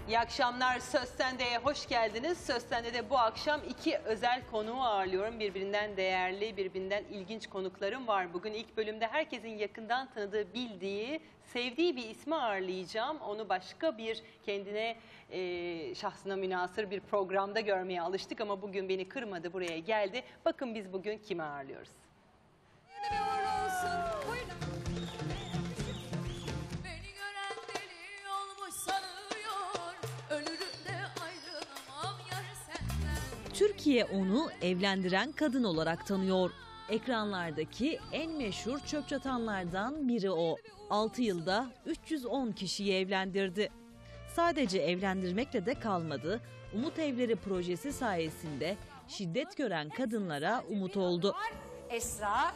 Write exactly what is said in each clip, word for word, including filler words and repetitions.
İyi akşamlar. Söz Sende'ye hoş geldiniz. Söz Sende'de bu akşam iki özel konuğu ağırlıyorum. Birbirinden değerli, birbirinden ilginç konuklarım var. Bugün ilk bölümde herkesin yakından tanıdığı, bildiği, sevdiği bir ismi ağırlayacağım. Onu başka bir kendine, e, şahsına münhasır bir programda görmeye alıştık ama bugün beni kırmadı, buraya geldi. Bakın biz bugün kimi ağırlıyoruz? Türkiye onu evlendiren kadın olarak tanıyor. Ekranlardaki en meşhur çöp çatanlardan biri o. altı yılda üç yüz on kişiyi evlendirdi. Sadece evlendirmekle de kalmadı. Umut Evleri projesi sayesinde şiddet gören kadınlara umut oldu. Esra.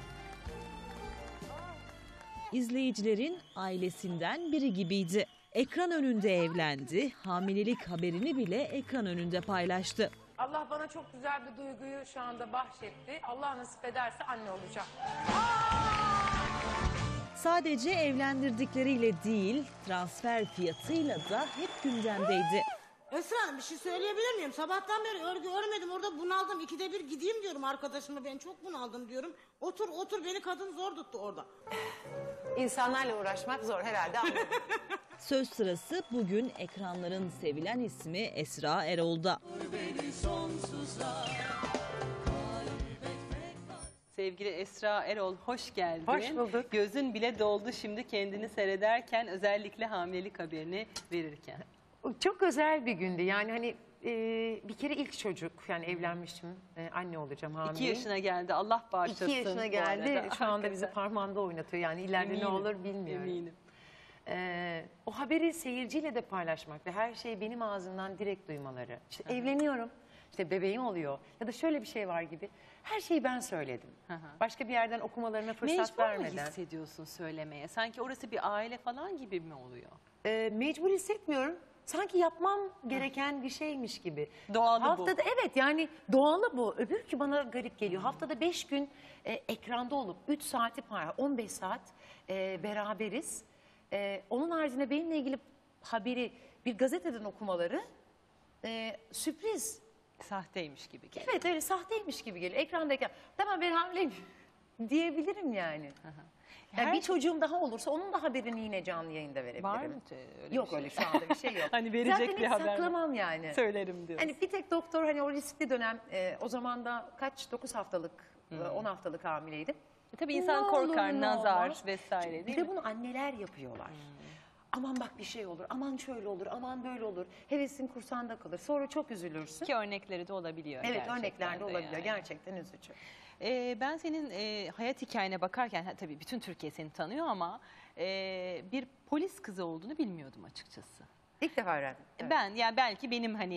İzleyicilerin ailesinden biri gibiydi. Ekran önünde evlendi, hamilelik haberini bile ekran önünde paylaştı. Allah bana çok güzel bir duyguyu şu anda bahşetti. Allah nasip ederse anne olacağım. Sadece evlendirdikleriyle değil, transfer fiyatıyla da hep gündemdeydi. Esra Hanım, bir şey söyleyebilir miyim? Sabahtan beri örgü örmedim, orada bunaldım. İkide bir gideyim diyorum arkadaşıma, ben çok bunaldım diyorum. Otur otur, beni kadın zor tuttu orada. İnsanlarla uğraşmak zor herhalde. Söz sırası bugün ekranların sevilen ismi Esra Erol'da. Sevgili Esra Erol, hoş geldin. Hoş bulduk. Gözün bile doldu şimdi kendini seyrederken, özellikle hamilelik haberini verirken. Çok özel bir gündü. Yani hani e, bir kere ilk çocuk, yani evlenmiştim, e, anne olacağım, hamile. İki yaşına geldi, Allah bağışlasın. İki yaşına bu geldi. arada. Şu anda bizi parmağında oynatıyor. Yani ileride Eminim, ne olur bilmiyorum. Eminim. Ee, o haberi seyirciyle de paylaşmak ve her şeyi benim ağzımdan direkt duymaları. İşte evleniyorum, işte bebeğim oluyor ya da şöyle bir şey var gibi. Her şeyi ben söyledim. Hı hı. Başka bir yerden okumalarına fırsat Mecbur mu vermeden. hissediyorsun söylemeye? Sanki orası bir aile falan gibi mi oluyor? Ee, mecbur hissetmiyorum. Sanki yapmam gereken bir şeymiş gibi. Doğalı bu. Haftada, evet, yani doğalı bu. Öbür ki bana garip geliyor. Haftada beş gün e, ekranda olup üç saati par, on beş saat e, beraberiz. E, onun haricinde benimle ilgili haberi bir gazeteden okumaları e, sürpriz. Sahteymiş gibi geliyor. Evet, öyle sahteymiş gibi geliyor. Ekrandayken tamam ben hamileyim diyebilirim yani. Yani Her- bir çocuğum daha olursa onun da haberini yine canlı yayında verebilirim. Var mı öyle Yok bir şey? öyle şu anda bir şey yok. Hani verecek Zaten bir hiç haber mi? saklamam yani. Söylerim diyorsun. Hani bir tek doktor, hani o riskli dönem, e, o zaman da kaç dokuz haftalık, e, on haftalık hamileydim. E tabii Ne insan olur, korkar, ne nazar olmaz. vesaire Bir değil de mi? bunu anneler yapıyorlar. Aman bak bir şey olur, aman şöyle olur, aman böyle olur. Hevesin kursağında kalır. Sonra çok üzülürsün. Ki örnekleri de olabiliyor. Evet, gerçekten örnekler de olabiliyor. yani. Gerçekten üzücü. Ee, ben senin e, hayat hikayene bakarken, ha, tabii bütün Türkiye seni tanıyor ama e, bir polis kızı olduğunu bilmiyordum açıkçası. İlk defa öğrendim. Evet. Ben, yani belki benim hani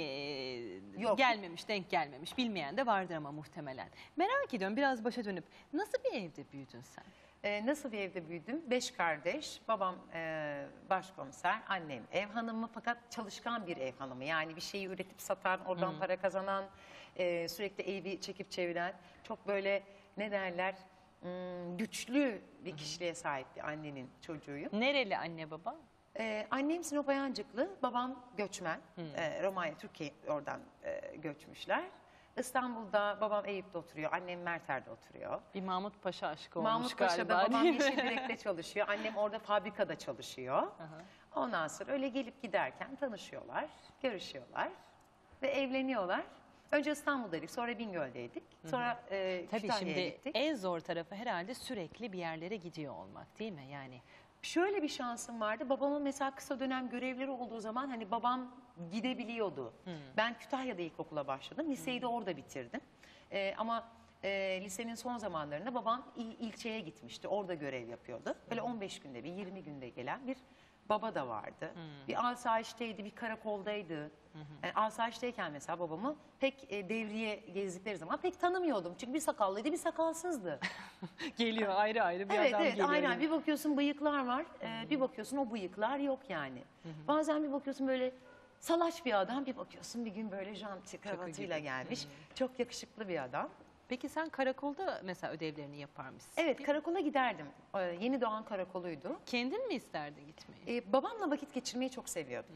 e, Yok. gelmemiş, denk gelmemiş, bilmeyen de vardır ama muhtemelen. Merak ediyorum, biraz başa dönüp nasıl bir evde büyüdün sen? Ee, nasıl bir evde büyüdüm? Beş kardeş, babam e, başkomiser, annem ev hanımı, fakat çalışkan bir ev hanımı. Yani bir şeyi üretip satan, oradan para kazanan, e, sürekli evi çekip çeviren, çok böyle ne derler, hmm, güçlü bir kişiliğe sahip bir annenin çocuğuyum. Nereli anne baba? Ee, annem Sinop Ayancıklı, babam göçmen, ee, Romanya, Türkiye oradan e, göçmüşler. İstanbul'da babam Eyüp'te oturuyor, annem Merter'de oturuyor. Bir Mahmut Paşa aşkı olmuş Mahmut galiba Paşa'da babam değil mi? Yeşildirek'te çalışıyor, annem orada fabrikada çalışıyor. Ondan sonra öyle gelip giderken tanışıyorlar, görüşüyorlar ve evleniyorlar. Önce İstanbul'daydık, sonra Bingöl'deydik, sonra e, Tabii Kütahya'ya şimdi gittik. en zor tarafı herhalde sürekli bir yerlere gidiyor olmak değil mi? Yani Şöyle bir şansım vardı. Babamın mesela kısa dönem görevleri olduğu zaman hani babam gidebiliyordu. Ben Kütahya'da ilkokula başladım. Liseyi de orada bitirdim. Ee, ama e, lisenin son zamanlarında babam il, ilçeye gitmişti. Orada görev yapıyordu. Böyle on beş günde bir, yirmi günde gelen bir baba da vardı. Bir asayişteydi, bir karakoldaydı. Yani asayişteyken mesela babamı pek e, devriye gezdikleri zaman pek tanımıyordum. Çünkü bir sakallıydı, bir sakalsızdı. geliyor ayrı ayrı bir Evet, adam evet, geliyor. aynen. yani. Bir bakıyorsun bıyıklar var, ee, bir bakıyorsun o bıyıklar yok yani. Bazen bir bakıyorsun böyle salaş bir adam, bir bakıyorsun bir gün böyle janti kravatıyla gibi. gelmiş. Çok yakışıklı bir adam. Peki sen karakolda mesela ödevlerini yapar mısın? Evet, karakola giderdim. Ee, Yeni Doğan karakoluydu. Kendin mi isterdin gitmeyi? Ee, babamla vakit geçirmeyi çok seviyordum.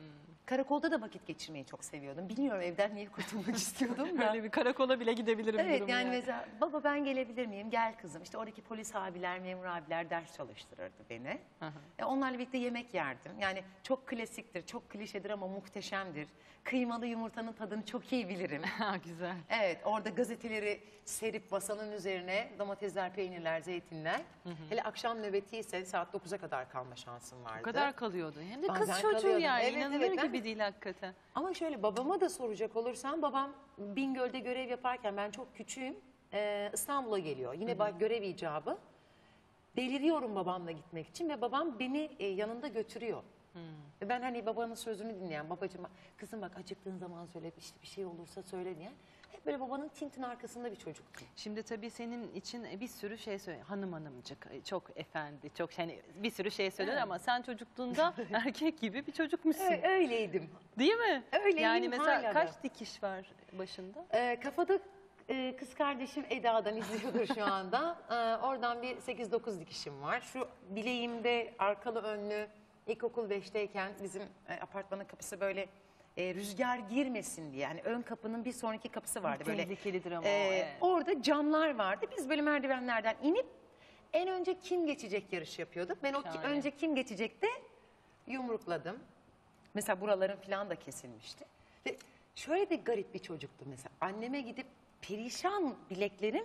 Karakolda da vakit geçirmeyi çok seviyordum. Bilmiyorum evden niye kurtulmak istiyordum da. Böyle bir karakola bile gidebilirim Evet durumu yani mesela baba ben gelebilir miyim? Gel kızım. İşte oradaki polis abiler, memur abiler ders çalıştırırdı beni. Hı hı. E, onlarla birlikte yemek yerdim. Yani çok klasiktir, çok klişedir ama muhteşemdir. Kıymalı yumurtanın tadını çok iyi bilirim. Ha, güzel. Evet, orada gazeteleri serip masanın üzerine domatesler, peynirler, zeytinler. Hele akşam nöbeti ise saat dokuza kadar kalma şansım vardı. O kadar kalıyordun. Hem de kız Bazen çocuğu kalıyordum. yani. Evet, İnanılır evet, ben- gibi değil hakikaten. Ama şöyle babama da soracak olursam babam Bingöl'de görev yaparken ben çok küçüğüm. Ee, İstanbul'a geliyor. Yine bak görev icabı. Deliriyorum babamla gitmek için ve babam beni e, yanında götürüyor. Ve ben hani babanın sözünü dinleyen babacığım kızım bak acıktığın zaman söyle işte bir şey olursa söyle diye. Hep böyle babanın tintin arkasında bir çocuktum. Şimdi tabii senin için bir sürü şey söyle. Hanım hanımcık, çok efendi, çok hani bir sürü şey söyler Evet. ama sen çocukluğunda erkek gibi bir çocukmuşsun. Ö- öyleydim. Değil mi? Öyleyim, Yani mesela hala da. kaç dikiş var başında? Ee, kafada e, kız kardeşim Eda'dan izliyordur şu anda. Ee, oradan bir sekiz dokuz dikişim var. Şu bileğimde arkalı önlü ilkokul beşteyken bizim e, apartmanın kapısı böyle e, rüzgar girmesin diye. Yani ön kapının bir sonraki kapısı vardı. Böyle, Tehlikelidir ama o, e, evet. Orada camlar vardı. Biz böyle merdivenlerden inip en önce kim geçecek yarış yapıyorduk. Ben o ki- Şahane. önce kim geçecekti yumrukladım. Mesela buraların falan da kesilmişti. Ve şöyle de garip bir çocuktu mesela. Anneme gidip perişan bileklerim,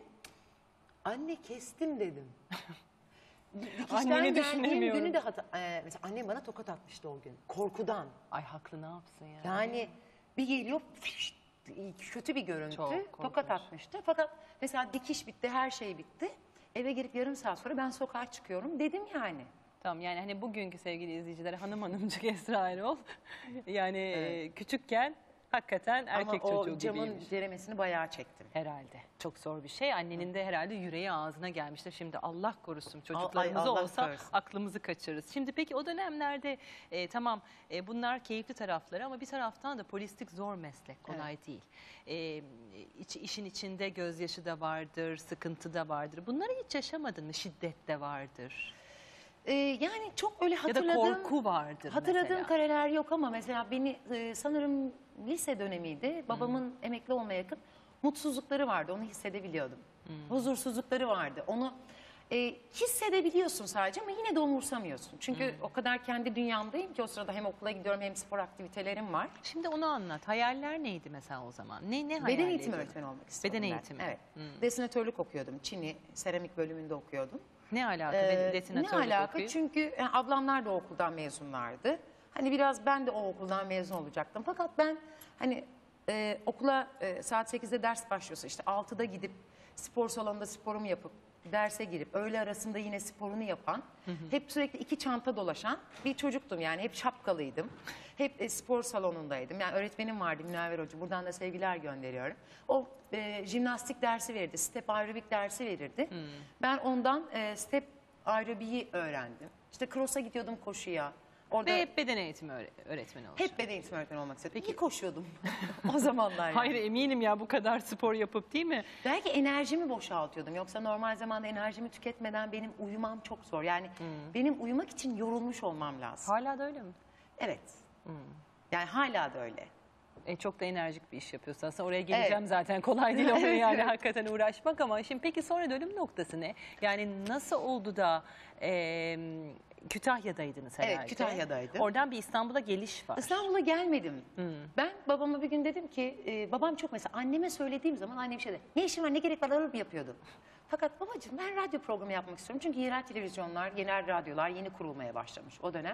anne kestim dedim. Dikişten Anneni geldiğim düşünemiyorum. günü de hata, e, mesela annem bana tokat atmıştı o gün. Korkudan. Ay haklı ne yapsın ya? Yani bir geliyor fişt, kötü bir görüntü. Çok korkunç. Tokat atmıştı. Fakat mesela dikiş bitti, her şey bitti. Eve girip yarım saat sonra ben sokağa çıkıyorum dedim yani. Tamam yani hani bugünkü sevgili izleyiciler hanım hanımcık Esra Erol. Yani Evet. e, küçükken hakikaten erkek Ama çocuğu o camın gibiymiş. ceremesini bayağı çektim. Herhalde. Çok zor bir şey. Annenin de herhalde yüreği ağzına gelmiştir. Şimdi Allah korusun çocuklarımız ay, Allah olsa korusun. aklımızı kaçırırız. Şimdi peki o dönemlerde e, tamam e, bunlar keyifli tarafları ama bir taraftan da polislik zor meslek. Kolay değil. E, iç, işin içinde gözyaşı da vardır, sıkıntı da vardır. Bunları hiç yaşamadın mı? Şiddet de vardır. Ee, yani çok öyle Ya da hatırladığım... korku vardır Hatırladığım mesela. kareler yok ama mesela beni e, sanırım lise dönemiydi. Babamın emekli olmaya yakın mutsuzlukları vardı. Onu hissedebiliyordum. Huzursuzlukları vardı. Onu e, hissedebiliyorsun sadece ama yine de umursamıyorsun. Çünkü o kadar kendi dünyamdayım ki o sırada hem okula gidiyorum hem spor aktivitelerim var. Şimdi onu anlat. Hayaller neydi mesela o zaman? Ne ne Beden hayalleri? eğitimi öğretmeni olmak istiyordum Beden ben. eğitimi. Evet. Hmm. Desinatörlük okuyordum. Çin'i seramik bölümünde okuyordum. Ne alaka? Ee, Ee, ne desinatörlük alaka? okuyup? Çünkü yani ablamlar da o okuldan mezunlardı. Hani biraz ben de o okuldan mezun olacaktım. Fakat ben hani e, okula e, saat sekizde ders başlıyorsa işte altıda gidip spor salonunda sporumu yapıp derse girip öğle arasında yine sporunu yapan, hep sürekli iki çanta dolaşan bir çocuktum yani. Hep şapkalıydım. Hep e, spor salonundaydım. Yani öğretmenim vardı Münevver Hoca. Buradan da sevgiler gönderiyorum. O e, jimnastik dersi verirdi. Step aerobik dersi verirdi. Ben ondan e, step aerobiği öğrendim. İşte cross'a gidiyordum koşuya. Orada Ve hep, hep beden eğitimi öğre- öğretmeni olacak. beden eğitimi öğretmeni olmak istedim. Peki koşuyordum o zamanlar. Yani. Hayır eminim ya bu kadar spor yapıp değil mi? Belki enerjimi boşaltıyordum. Yoksa normal zamanda enerjimi tüketmeden benim uyumam çok zor. Yani benim uyumak için yorulmuş olmam lazım. Hala da öyle mi? Evet. Yani hala da öyle. E, çok da enerjik bir iş yapıyorsun. Aslında oraya geleceğim Evet. zaten. Kolay değil ama Evet, yani evet. hakikaten uğraşmak ama şimdi peki sonra dönüm noktası ne? Yani nasıl oldu da e, Kütahya'daydınız herhalde. Evet, Kütahya'daydım. Oradan bir İstanbul'a geliş var. İstanbul'a gelmedim. Ben babama bir gün dedim ki, e, babam çok mesela anneme söylediğim zaman annem şey dedi. Ne işin var ne gerek var alıp yapıyordum. Fakat babacığım ben radyo programı yapmak istiyorum. Çünkü yerel televizyonlar, yerel radyolar yeni kurulmaya başlamış o dönem.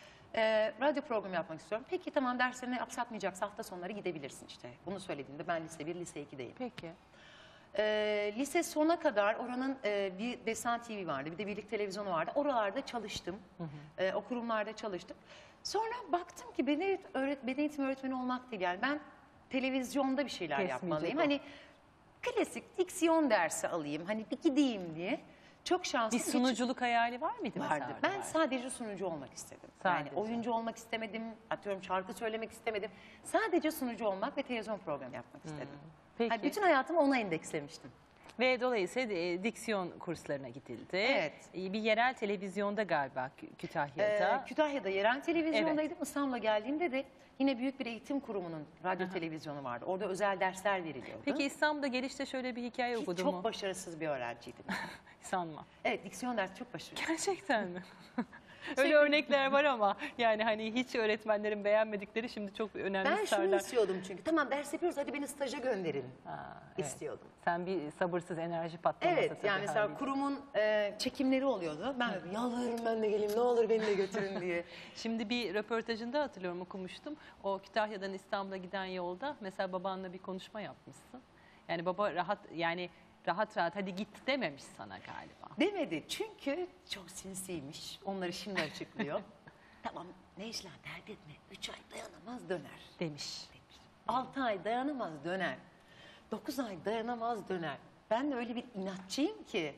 E, radyo programı yapmak istiyorum. Peki tamam derslerini aksatmayacaksa hafta sonları gidebilirsin işte. Bunu söylediğimde ben lise bir, lise ikideyim. Peki. E, lise sona kadar oranın e, bir Desen T V vardı, bir de Birlik Televizyonu vardı. Oralarda çalıştım, E, o kurumlarda çalıştım. Sonra baktım ki beden, öğret, beden eğitimi öğretmeni olmak değil yani ben televizyonda bir şeyler Kesmeyecek yapmalıyım. o. Hani klasik diksiyon dersi alayım, hani bir gideyim diye. Çok şanslı. Bir sunuculuk hayali var mıydı mesela? vardı. orada? Ben Vardı. sadece sunucu olmak istedim. Sadece. Yani oyuncu olmak istemedim, atıyorum şarkı söylemek istemedim. Sadece sunucu olmak ve televizyon programı yapmak istedim. Peki. Yani bütün hayatımı ona endekslemiştim. Ve dolayısıyla e, diksiyon kurslarına gidildi. Evet. E, Bir yerel televizyonda galiba Kü- Kütahya'da. Ee, Kütahya'da yerel televizyondaydım. İstanbul'a geldiğimde de Yine büyük bir eğitim kurumunun radyo televizyonu vardı. Orada özel dersler veriliyordu. Peki İstanbul'da gelişte şöyle bir hikaye Ki okudun çok mu? başarısız bir öğrenciydim. Sanma. Evet, diksiyon dersi çok başarılı. Gerçekten mi? Öyle örnekler var ama yani hani hiç öğretmenlerin beğenmedikleri şimdi çok önemli Ben şunu starlar. istiyordum çünkü. Tamam ders yapıyoruz, hadi beni staja gönderin Ha, evet. istiyordum. Sen bir sabırsız enerji patlaması Evet, tabii yani mesela haliyle. kurumun e, çekimleri oluyordu. Ben dedim yalvarırım ben de geleyim, ne olur beni de götürün diye. Şimdi bir röportajında hatırlıyorum okumuştum. O Kütahya'dan İstanbul'a giden yolda mesela babanla bir konuşma yapmışsın. Yani baba rahat yani rahat rahat hadi git dememiş sana galiba. Demedi çünkü çok sinsiymiş. Onları şimdi açıklıyor. Tamam Necla dert etme. Üç ay dayanamaz döner. Demiş. Altı ay dayanamaz döner. Dokuz ay dayanamaz döner. Ben de öyle bir inatçıyım ki.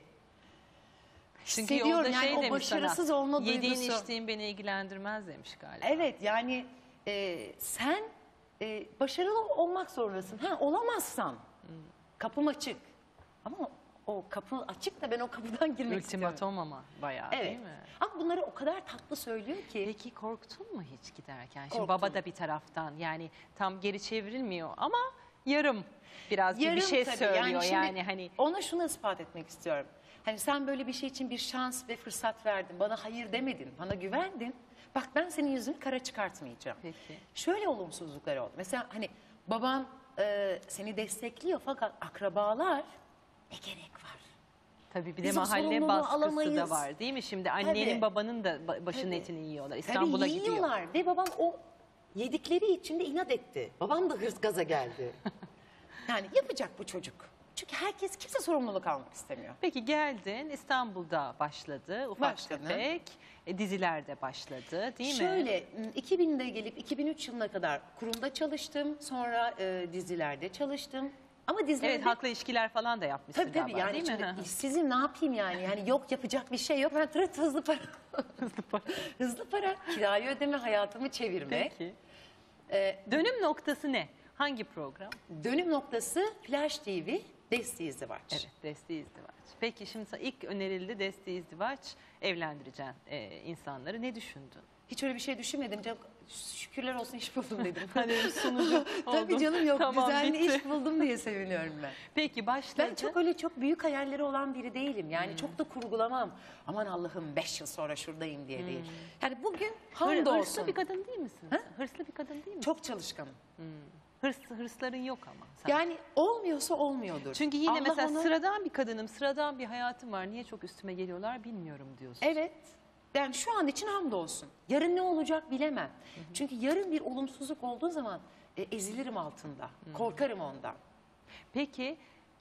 Çünkü Hissediyorum yolda yani şey o demiş başarısız sana, olma yediğin duygusu. içtiğin beni ilgilendirmez demiş galiba. Evet yani e, sen e, başarılı olmak zorundasın. Ha, olamazsan kapım açık. Ama o kapı açık da ben o kapıdan girmek istiyorum. Ultimatom ama bayağı Evet. değil mi? Ama bunları o kadar tatlı söylüyor ki. Peki korktun mu hiç giderken? Şimdi Korktum. baba da bir taraftan yani tam geri çevrilmiyor ama yarım biraz bir- bir Yarım şey tabii. söylüyor şimdi yani hani. Ona şunu ispat etmek istiyorum. Hani sen böyle bir şey için bir şans ve fırsat verdin. Bana hayır demedin. Bana güvendin. Bak ben senin yüzünü kara çıkartmayacağım. Peki. Şöyle olumsuzluklar oldu. Mesela hani baban e, seni destekliyor fakat akrabalar ne gerek var? Tabii bir de Biz o mahalle sorumluluğu baskısı da alamayız. var değil mi? Şimdi annenin Tabii. babanın da ba- başının Tabii. etini yiyorlar. İstanbul'a Tabii gidiyor. yiyorlar ve babam o yedikleri için de inat etti. Babam da hırs gaza geldi. Yani yapacak bu çocuk. Çünkü herkes kimse sorumluluk almak istemiyor. Peki geldin İstanbul'da başladı ufak Başladı. tefek. E, dizilerde başladı değil mi? Şöyle iki binde gelip iki bin üç yılına kadar kurumda çalıştım. Sonra e, dizilerde çalıştım. Ama dizilerde... Evet halkla ilişkiler falan da yapmışsın Tabii tabii galiba yani değil şimdi mi? işsizim ne yapayım yani? Yani yok yapacak bir şey yok. Ben tırıt hızlı para. Hızlı para. hızlı para. Kirayı ödeme, hayatımı çevirmek. Peki. Ee, Dönüm noktası ne? Hangi program? dönüm noktası Flash T V, Desti İzdivaç. Evet, Desti İzdivaç. Peki şimdi sana ilk önerildi Desti İzdivaç, evlendireceksin e, insanları. Ne düşündün? Hiç öyle bir şey düşünmedim. Canım, şükürler olsun iş buldum dedim. Hani sunucu Tabii oldum. canım yok Tamam, güzel bitti. iş buldum diye seviniyorum ben. Peki başladı. Ben çok öyle çok büyük hayalleri olan biri değilim. Yani çok da kurgulamam. Aman Allah'ım beş yıl sonra şuradayım diye değil. Yani bugün Hır- hamdolsun. hırslı bir kadın değil misin? sen? Hırslı bir kadın değil misin? Çok çalışkanım. Hırs, hırsların yok ama. Sen. Yani olmuyorsa olmuyordur. Çünkü yine Allah mesela onu- sıradan bir kadınım, sıradan bir hayatım var. Niye çok üstüme geliyorlar bilmiyorum diyorsun. Evet. Yani şu an için hamdolsun. Yarın ne olacak bilemem. Çünkü yarın bir olumsuzluk olduğu zaman e, ezilirim altında. Korkarım ondan. Peki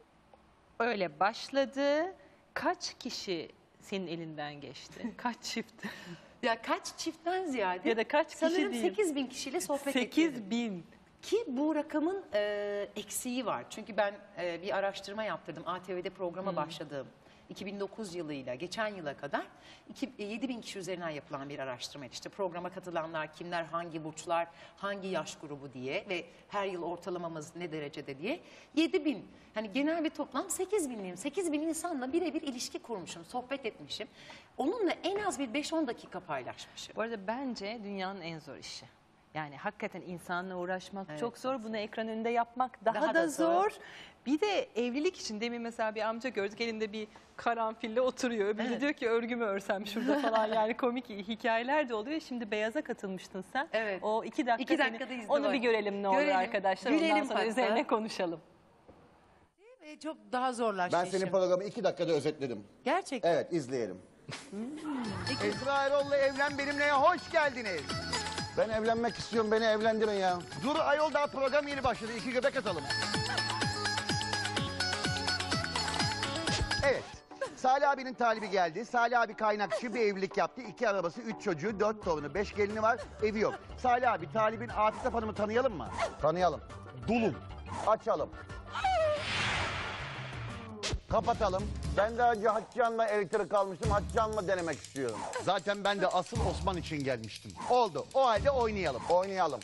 öyle başladı. Kaç kişi senin elinden geçti? Kaç çift? Ya kaç çiftten ziyade Ya da kaç kişi sanırım diyeyim. sekiz bin kişiyle sohbet ettim. sekiz bin. Ki bu rakamın e, eksiği var. Çünkü ben e, bir araştırma yaptırdım. A T V'de programa başladığım iki bin dokuz yılıyla geçen yıla kadar iki- e, yedi bin kişi üzerinden yapılan bir araştırma. İşte programa katılanlar kimler, hangi burçlar, hangi yaş grubu diye ve her yıl ortalamamız ne derecede diye. yedi bin. Hani genel bir toplam sekiz binliyim. sekiz bin insanla birebir ilişki kurmuşum, sohbet etmişim. Onunla en az bir beş on dakika paylaşmışım. Bu arada bence dünyanın en zor işi. Yani hakikaten insanla uğraşmak Evet, çok zor. Bunu ekran önünde yapmak daha, Daha da, da zor. zor. Bir de evlilik için demin mesela bir amca gördük elinde bir karanfille oturuyor. Öbürü de Evet. diyor ki örgümü örsem şurada falan yani komik hikayeler de oluyor. Şimdi beyaza katılmıştın sen. Evet. O iki dakika İki seni- dakikada izle onu var. bir görelim ne olur Görelim, arkadaşlar. Ondan gülelim sonra hatta. üzerine konuşalım. Ve çok daha zorlaştı Ben senin işim. programı iki dakikada özetledim. Gerçekten. Evet izleyelim. Esra Erol'la Evlen Benimle'ye hoş geldiniz. Ben evlenmek istiyorum, beni evlendirin ya. Dur ayol daha program yeni başladı. İki göbek atalım. Evet. Salih abinin talibi geldi. Salih abi kaynakçı bir evlilik yaptı. İki arabası, üç çocuğu, dört torunu, beş gelini var. Evi yok. Salih abi talibin Afif Hanım'ı tanıyalım mı? Tanıyalım. Dulum. Açalım. Kapatalım. Ben daha önce Hatice'nle elektrik almıştım. Hatice'nle denemek istiyorum. Zaten ben de asıl Osman için gelmiştim. Oldu. O halde oynayalım. Oynayalım.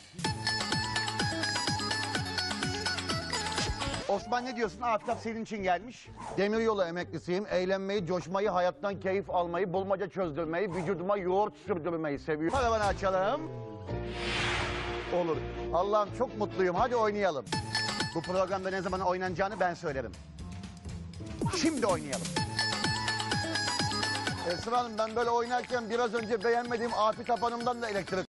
Osman ne diyorsun? Afif senin için gelmiş. Demiryolu emeklisiyim. Eğlenmeyi, coşmayı, hayattan keyif almayı, bulmaca çözdürmeyi, vücuduma yoğurt sürdürmeyi seviyorum. Paravanı açalım. Olur. Allah'ım çok mutluyum. Hadi oynayalım. Bu programda ne zaman oynanacağını ben söylerim. Şimdi oynayalım. Esra Hanım ben böyle oynarken biraz önce beğenmediğim Afet Hanım'dan da elektrik